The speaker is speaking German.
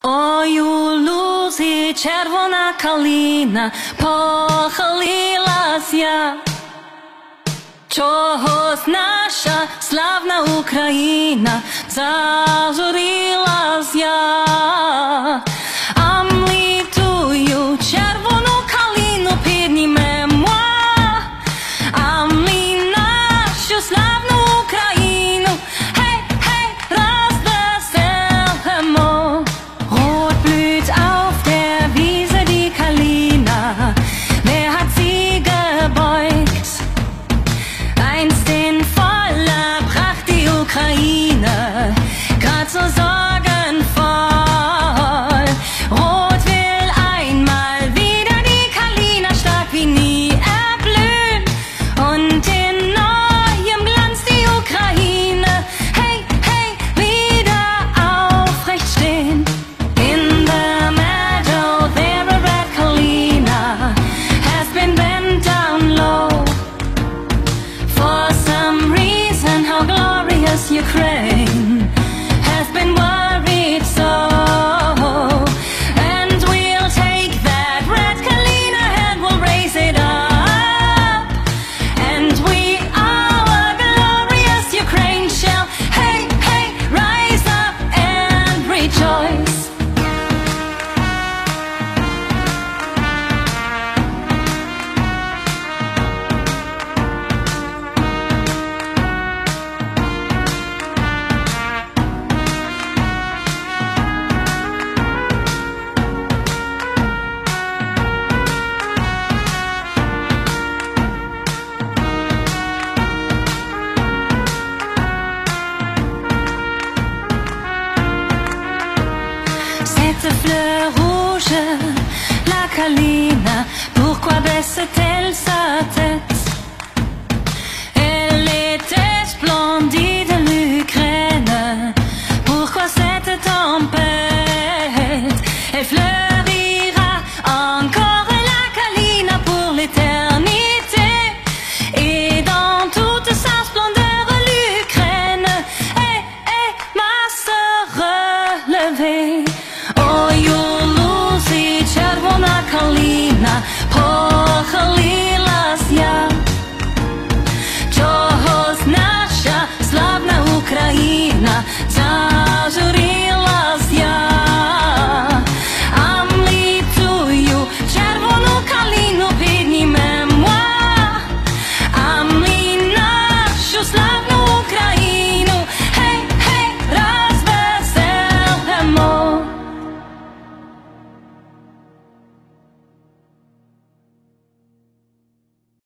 Ой, лузі, червона калина, похилилася. Чогось наша славна Україна зажурилася. А ми тую червону калину піднімемо, а ми нашу славну Україну, гей, гей, розвеселимо. Rot blüht auf der Wiese die Kalina, wer hat sie gebeugt? Einst in voller Pracht die Ukraine, grad so sorgenvoll. Rot will einmal wieder die Kalina stark wie nie erblühen und in neuem Glanz die Ukraine, hey, hey, wieder aufrecht stehen. In the meadow there a red Kalina has been bent down low. For some reason how glorious Ukraine has been worried so. And we'll take that red Kalina and we'll raise it up. And we, our glorious Ukraine, shall, hey, hey, rise up and rejoice. Cette fleur rouge, la Kalina, pourquoi baisse-t-elle sa tête? Elle était splendide, l'Ukraine, pourquoi cette tempête? Elle fleurira encore, la Kalina, pour l'éternité. Et dans toute sa splendeur, l'Ukraine est ma sœur relevée.